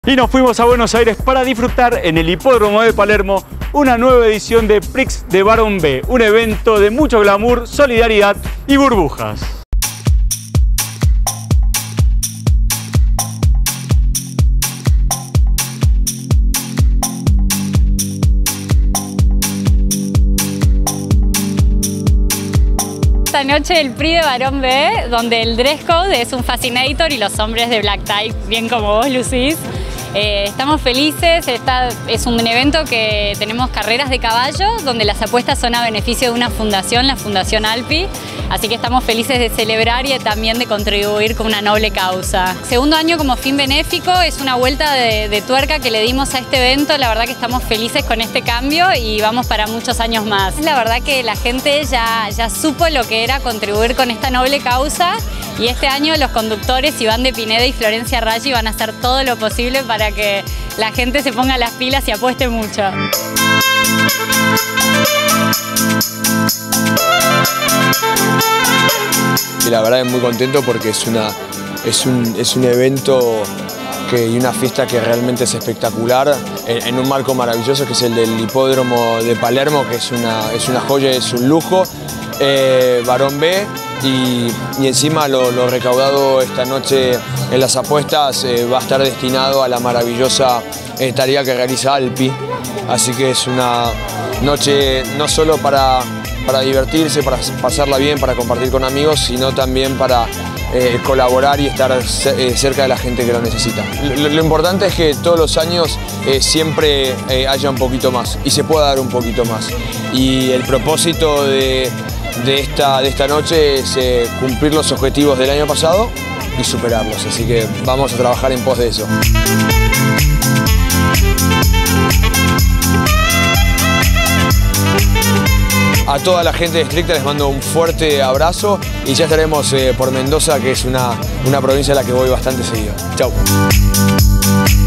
Y nos fuimos a Buenos Aires para disfrutar en el Hipódromo de Palermo una nueva edición de Prix de Barón B, un evento de mucho glamour, solidaridad y burbujas. Esta noche el Prix de Barón B, donde el dress code es un fascinator y los hombres de black tie, bien como vos, Lucís. Estamos felices, es un evento que tenemos carreras de caballo, donde las apuestas son a beneficio de una fundación, la Fundación Alpi, así que estamos felices de celebrar y también de contribuir con una noble causa. Segundo año como fin benéfico, es una vuelta de tuerca que le dimos a este evento, la verdad que estamos felices con este cambio y vamos para muchos años más. La verdad que la gente ya supo lo que era contribuir con esta noble causa y este año los conductores Iván de Pineda y Florencia Raggi van a hacer todo lo posible para que la gente se ponga las pilas y apueste mucho. Y la verdad es muy contento porque es un evento y una fiesta que realmente es espectacular en un marco maravilloso que es el del Hipódromo de Palermo, que es una joya, es un lujo. Barón B y encima lo recaudado esta noche en las apuestas va a estar destinado a la maravillosa tarea que realiza Alpi, así que es una noche no solo para divertirse, para pasarla bien, para compartir con amigos, sino también para colaborar y estar cerca de la gente que lo necesita. Lo importante es que todos los años siempre haya un poquito más y se pueda dar un poquito más. Y el propósito de esta noche es cumplir los objetivos del año pasado y superarlos, así que vamos a trabajar en pos de eso. A toda la gente de Stricta les mando un fuerte abrazo y ya estaremos por Mendoza, que es una provincia a la que voy bastante seguido. Chau.